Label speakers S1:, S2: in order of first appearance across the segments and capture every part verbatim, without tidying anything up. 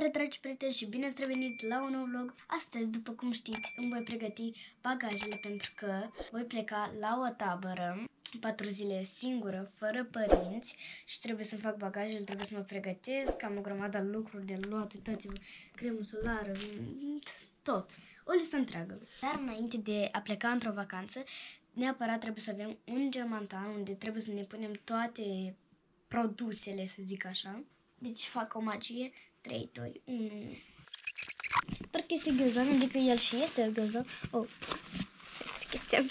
S1: Salutare, dragi prieteni, și bine ați revenit la un nou vlog. Astăzi, după cum știți, îmi voi pregăti bagajele pentru că voi pleca la o tabără patru zile singură, fără părinți, și trebuie să-mi fac bagajele, trebuie să mă pregătesc, am o grămadă de lucruri de luat, uitați-vă, cremă solară, tot, o listă întreagă. Dar înainte de a pleca într-o vacanță, neapărat trebuie să avem un geamantan unde trebuie să ne punem toate produsele, să zic așa. Deci fac o magie. trei, doi, unu. Parcă este ghiozdan, adică el și este ghiozdan. Oh, este chestia.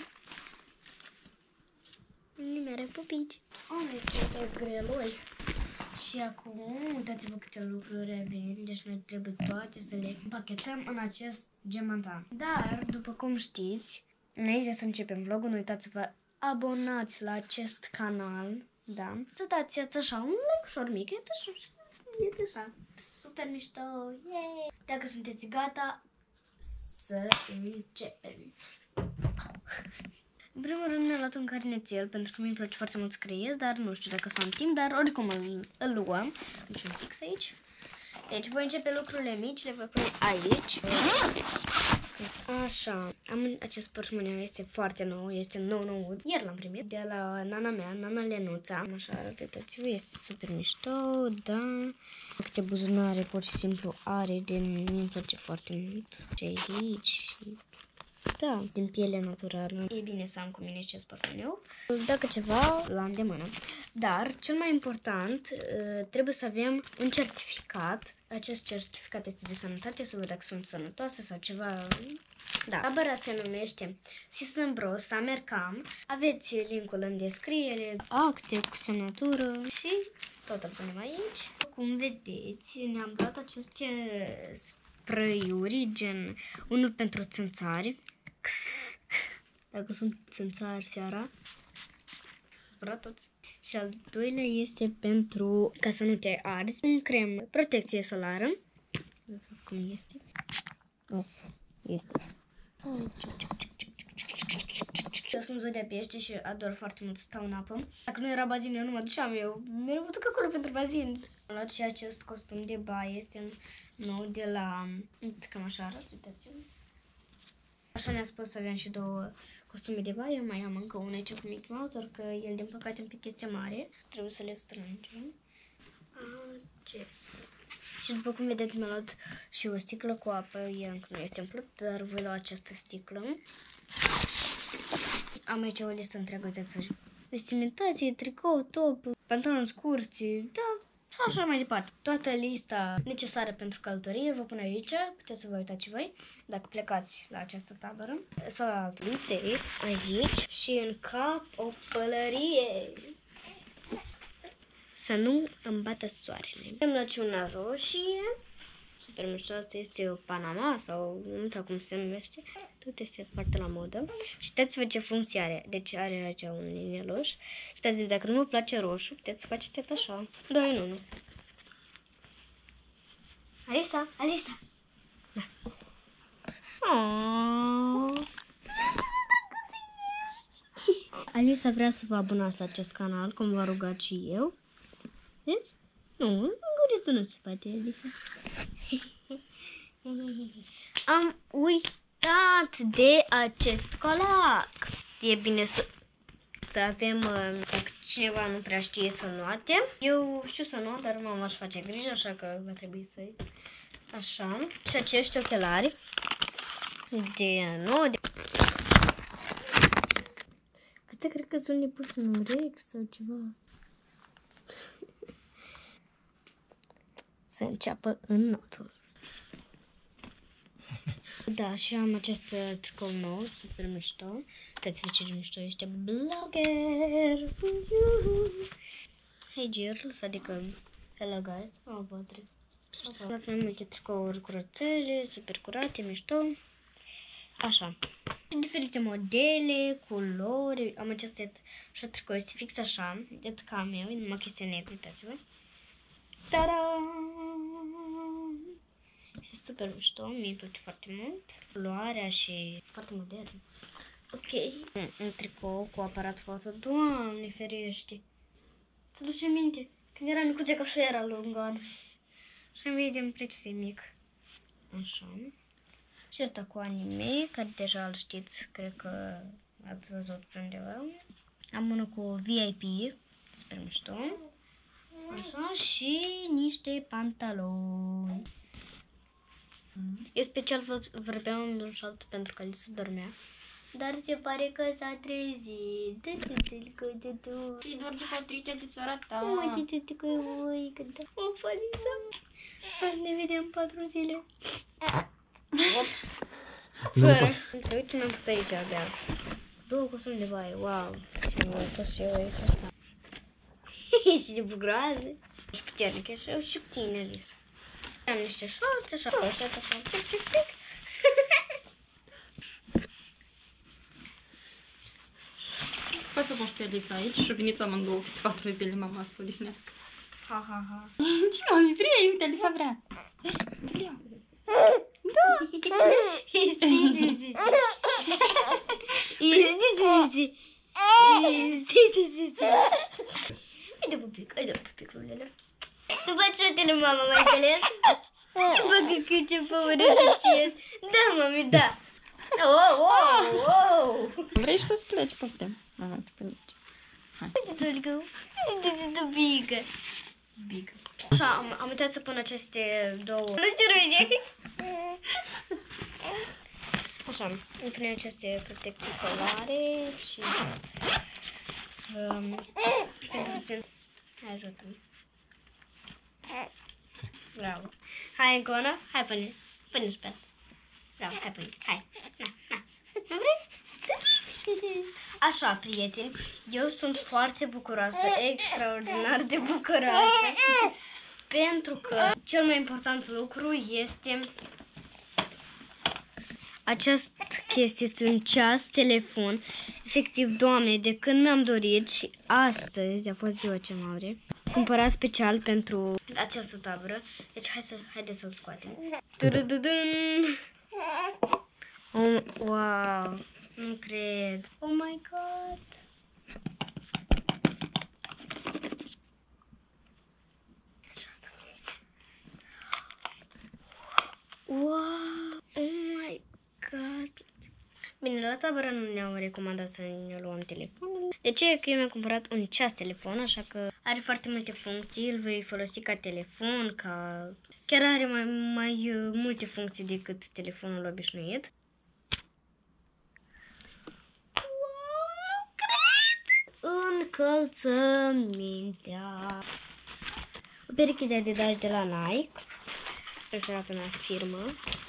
S1: Nimere pupici. Oh, ce de greloi. Și acum, uitați-vă câte lucruri avem. Deci noi trebuie toate să le împachetăm în acest geamantan. Dar, după cum știți, înainte să începem vlogul, nu uitați-vă, abonați la acest canal. Da? Să dați așa un like ușor mic, e așa, e așa. Super mișto, yay! Dacă sunteți gata, să începem. În primul rând mi-am luat un carnețel, pentru că mi-mi place foarte mult să scriez, dar nu știu dacă să am timp, dar oricum îl, îl luăm. Am și un fix aici. Deci voi începe lucrurile mici, le voi pune aici. Așa, am acest portmoneu, este foarte nou, este nou nouț. Iar l-am primit de la nana mea, nana Lenuța. Așa arată, uitați-vă, este super mișto, da. Câte buzunare pur și simplu are, de mie îmi place foarte mult. Ce aici, da, din piele naturală. E bine să am cu mine acest portmoneu. Dacă ceva, la îndemână. Dar, cel mai important, trebuie să avem un certificat. Acest certificat este de sănătate, să văd dacă sunt sănătoase sau ceva. Da. Tabăra se numește Sisambro Summer Camp. Aveți linkul în descriere, acte cu semnătură și tot îl punem aici. Cum vedeți, ne-am luat aceste spray-uri, gen unul pentru țânțari. Dacă sunt țânțari seara, spăra toți. Și al doilea este pentru ca să nu te arzi, un crem protecție solară. Nu știu cum este. Oh, este. Eu sunt zodia pește și ador foarte mult să stau în apă. Dacă nu era bazin, eu nu mă duceam, eu mereu mă duc acolo pentru bazin. Am luat și acest costum de baie, este nou de la, cam așa arată, uitați-vă. Așa ne-a spus să avem și două costume de baie, mai am încă una aici cu Mickey Mouse, doar că el din păcate un pic este mare. Trebuie să le strângem. Acesta. Și după cum vedeți, mi-a luat și o sticlă cu apă, ea încă nu este umplut, dar voi lua această sticlă. Am aici o listă întreagă, uitați-vă. Vestimentație, tricou, top, pantaloni scurți, da, și așa mai departe. Toată lista necesară pentru călătorie vă pun aici, puteți să vă uitați și voi, dacă plecați la această tabără. Sau la altă luței, aici, și în cap o pălărie. Să nu îmi bată soarele. Am luat și una roșie. Super mișto, asta este o Panama sau nu știu cum se numește. Tot este foarte la modă. Și uitați-vă ce funcție are. Deci are aici un linieloș. Și uitați-vă, dacă nu vă place roșu, puteți să faceți așa. doi în unu. Alisa, Alisa. Da. Oh. Alisa vrea să vă abonați la acest canal, cum v-a rugat și eu. Vedeți? Nu, gurițul nu se poate, Alisa. Am uitat de acest colac. E bine să, să avem, dacă cineva nu prea știe să nuate. Eu știu să nuat, dar mama își face grijă, așa că va trebui să-i... Așa. Și acești ochelari de nou. De... Asta cred că sunt nepus în urechi sau ceva. Să înceapă în notul. Da, și am acest tricou nou, super mișto. Uitați-vă ce mișto este. Blogger! Hey girls, adică hello guys. Oh, bătrân. Am luat mai multe tricouri curățele, super curate, mișto. Așa. Diferite modele, culori. Am acest așa tricou, este fix așa. De ca meu, numai că este negru, uitați-vă. Ta-da! Este super mișto, mi-e place foarte mult. Culoarea și foarte modern. Ok. Un tricou cu aparat foto. Doamne ferește! Să duce minte. Când era micuțe, că așa era lungă. și îmi vedem precis mic. Așa. Și asta cu anime, care deja îl știți, cred că ați văzut pe undeva. Am unul cu V I P, super mișto. Așa, și niște pantaloni. Eu special vorbeam în șoaptă pentru că Alisa dormea. Dar se pare că s-a trezit. Și doar de Patricia de sora ta. Mă, de că voi cânta. O, Alisa. Azi ne vedem patru zile. Fără. Să uite, mi-am pus aici abia. Două costume de baie. Wow. Ce mi-am pus eu aici. Și de bugroase. Și puternic, așa. Și cu tine, Alisa. Am niște șorți, așa. Așa, așa. Pic, pic, pic.
S2: Poți să poți pe Alisa aici și veniți amândouă peste patru zile mama să o odihnească.
S1: Ha, ha, ha.
S2: Ce mami, vrei? Uite, Alisa vrea. Vreau. Da.
S1: Haide pupic, haide pupic, rulele. Tu faci rotele, mama, mai înțeles? Bă, că ce făurătăciesc. Da, mami, da. Oh, oh, oh.
S2: Vrei și tu să pleci, poftim. Mama, te pune aici. Hai.
S1: Uite, Tulcă. Uite, bică. Bică. Așa, am, am uitat să pun aceste două. Nu te rugi. Așa, îmi punem aceste protecții solare și... Um, pentru puțin... Hai, ajută-mă. Bravo. Hai încă una. Hai, pune. Pune-și pe asta. Bravo, hai, pune. Hai. Na, na. Nu vrei? Așa, prieteni, eu sunt foarte bucuroasă, extraordinar de bucuroasă, pentru că cel mai important lucru este această chestie, este un ceas telefon. Efectiv, Doamne, de când mi-am dorit și astăzi a fost ziua ce mare, cumpărat special pentru această tabără. Deci hai să, haide să-l scoatem. Tudududun! Oh, wow! Nu cred! Oh my god! Wow! Oh my god! Bine, la tabără nu ne-au recomandat să ne luăm telefonul. De ce? Că eu mi-am cumpărat un ceas telefon, așa că are foarte multe funcții, îl voi folosi ca telefon, ca... Chiar are mai, mai uh, multe funcții decât telefonul obișnuit. Încălțămintea. O pereche de Adidas de la Nike, preferata mea firmă.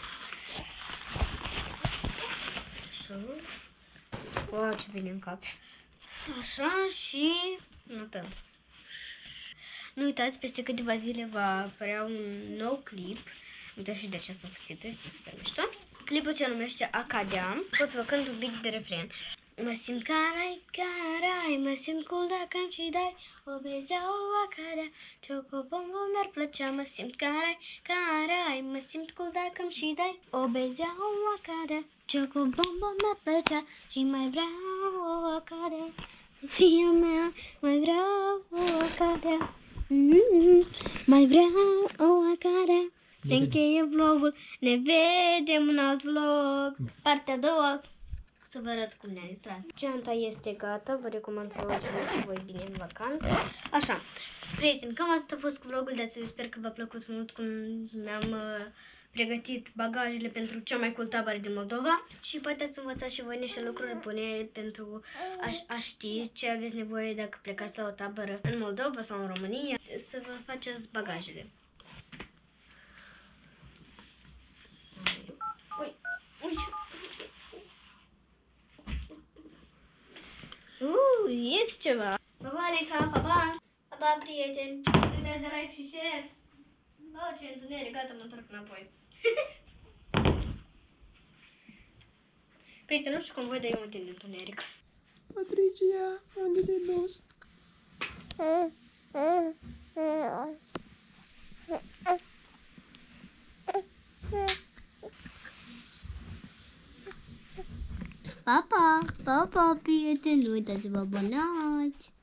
S1: Așa. Wow, ce bine încapi. Așa și notăm. Nu uitați, peste câteva zile va apărea un nou clip. Uite și de această fățiță, este super mișto. Clipul se numește Acadea. Pot să vă cânt un pic de refren. Mă simt carai, carai, mă simt cool dacă îmi și dai o bezea, o acadea, ciocobombo mi-ar plăcea. Mă simt carai, carai, mă simt cool dacă îmi și dai o bezea, o acadea, ciocobombo mi-ar plăcea. Și mai vreau o acadea, să fie mea, mai vreau o acadea, mm-hmm. Mai vreau o acadea. Se încheie vlogul, ne vedem în alt vlog, partea a doua. Să vă arăt cum ne-a distrat. Geanta este gata, vă recomand să vă uitați voi bine în vacanță. Așa, prieteni, cam atât a fost cu vlogul de astăzi. Sper că v-a plăcut mult cum mi-am uh, pregătit bagajele pentru cea mai cool tabără din Moldova. Și poate ați învățat și voi niște lucruri bune pentru a, a ști ce aveți nevoie dacă plecați la o tabără în Moldova sau în România, să vă faceți bagajele. Ui, ui. Uuu, este ceva! Pa, pa, Alisa, pa, pa! Pa, pa, prieteni! Nu uitați de like și share! Oh, ce întuneric, gata, mă întorc înapoi. Prieteni, nu știu cum voi, dar eu mă tind de întuneric.
S2: Patricia, unde te duci?
S1: Pa, pa, pa, pa, prieteni, nu uitați să vă abonați!